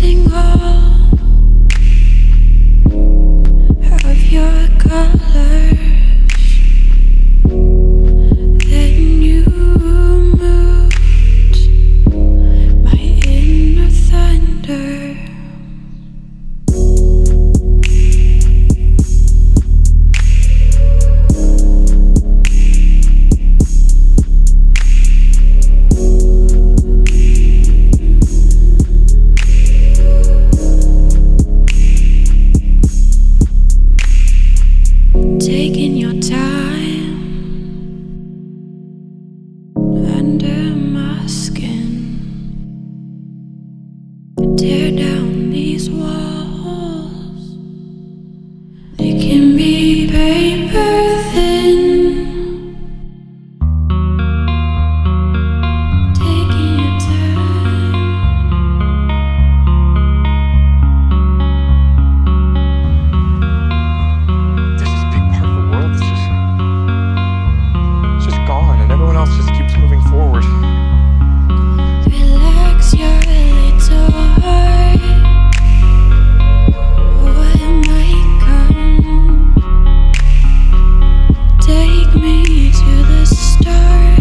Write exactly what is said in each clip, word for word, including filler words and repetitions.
losing all of your colors. Then you moved my inner thunder. Taking your time under my skin, tear down these walls. They can be paper thin. Taking your time. This is a big part of the world. It's just, it's just gone, and everyone else just keeps moving forward. Relax your little heart. What might come? Take me to the start.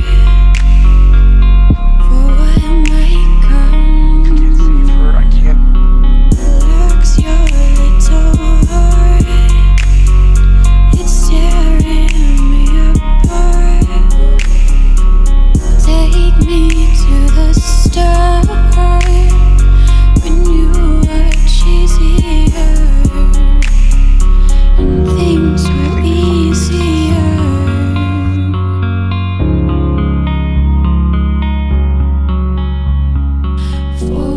For what might come? I can't save her. I can't. Relax your little heart. It's tearing me apart. Take me to the start when you were cheesier and things were easier. For